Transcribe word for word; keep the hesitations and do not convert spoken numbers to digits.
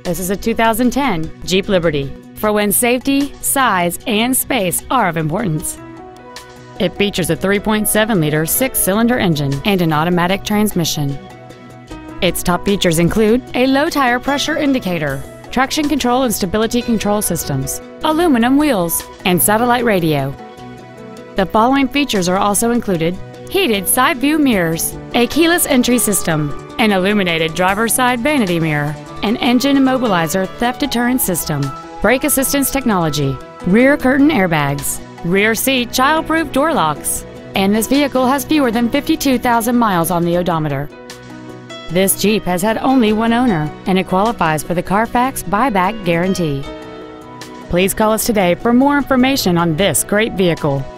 This is a two thousand ten Jeep Liberty, for when safety, size, and space are of importance. It features a three point seven liter six-cylinder engine and an automatic transmission. Its top features include a low tire pressure indicator, traction control and stability control systems, aluminum wheels, and satellite radio. The following features are also included: heated side view mirrors, a keyless entry system, an illuminated driver's side vanity mirror, an engine immobilizer theft deterrent system, brake assistance technology, rear curtain airbags, rear seat child-proof door locks, and this vehicle has fewer than fifty-two thousand miles on the odometer. This Jeep has had only one owner, and it qualifies for the Carfax buyback guarantee. Please call us today for more information on this great vehicle.